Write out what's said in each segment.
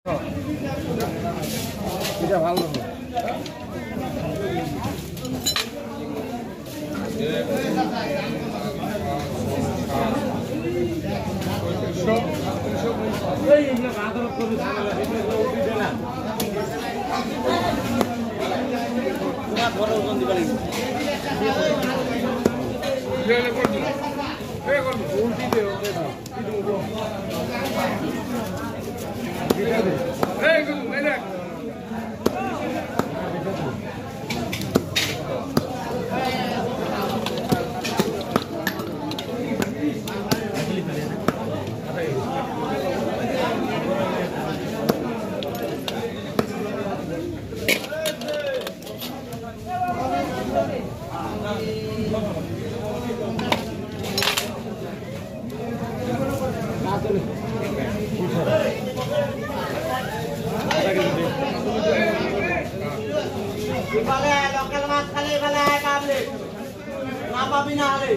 এটা ভালো হবে। লোকাল মাছ খালি ফেলে কাবলে না পাবি না হলে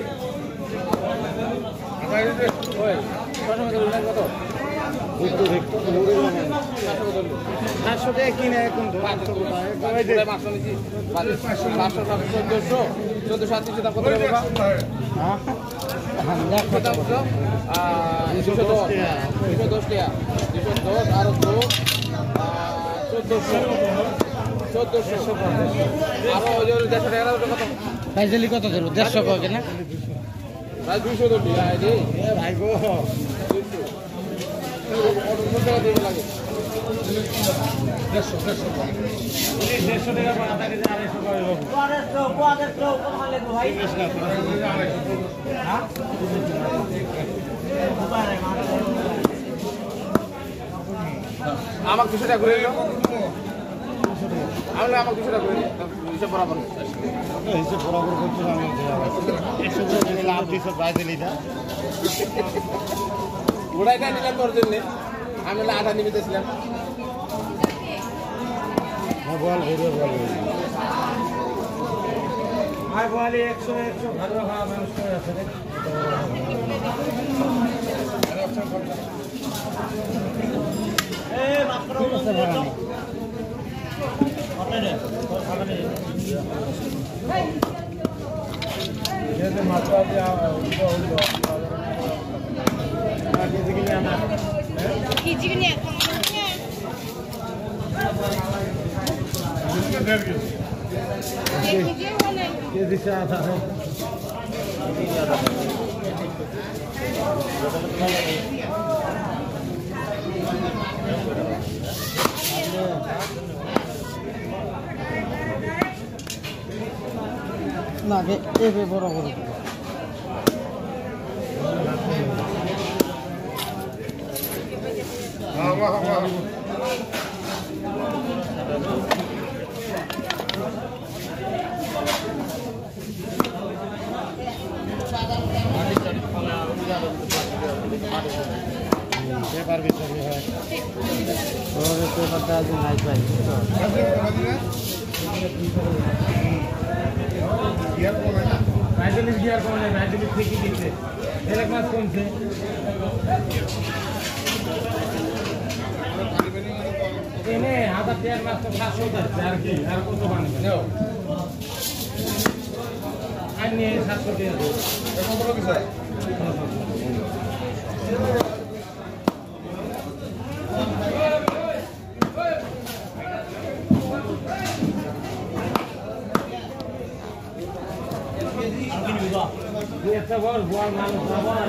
পাঁচশো টাকা কিনে এখন 1400 কত দেবো 150 কয় কেনা 200 ভাই গো লাগে 150 টাকা পাওয়া থাকে যে 250 আমাকে 200 টাকা করে দিল আমাকে 200 টাকা করে দিল হিসাব বরাবর করছিল আমি 100 টাকা লাভ দিছো বাইরে লিটা ওড়াইটা নিলাম তোর জন্য আমি আধা নিয়ে দিয়েছিলাম বল ভাই বলে 100 ভালো খাওয়া মানুষ করে আছে না এবে বড় করে পেপার ভিতরে হয় ওর পেপারটা আজ নাই পাই নাইজেলিস গিয়ার কমে নাইজেলিস থেকে দিচ্ছে এক মাস কমছে এনে 1000 টাকার মাছ তো 500 যাচ্ছে আর কি আর কত বানাবে আর নিয়ে 700 টাকা এখন বড় কি চাই এটা বড় বড় মানুষ বাবা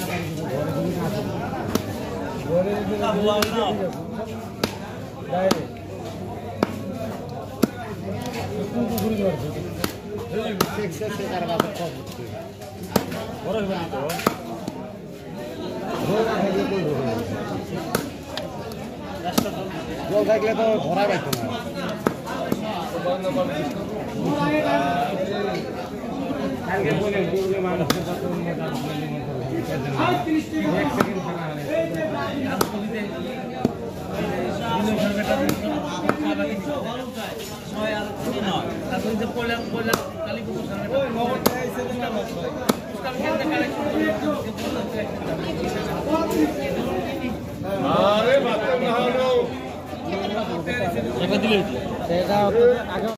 ঘরে দিন বড় না ডাইরেক্ট কোন ঘুরে যাচ্ছে এই সেক্সে কার বাবা কম বড় হবে না তো বড় হলে কই হবে রাস্তা জল থাকলে তো ধরা পাইতো না বন্ধ করে আগে বলে দুর্গে মানুষ কত মজা বলে আর 30 সেকেন্ড এক সেকেন্ড থাকা হয় আর কবিতে দিনের সরকারটা খাবার কিছু ভালো চাই 6 আর 3 নয় তারপর যে পয়লা কালীপুর সরকারটা ওই নগরটা আইছে না ভাই उसका কেন্দ্র কালেকশন আরে বাত না হলো একবার দিলে সেটা আগে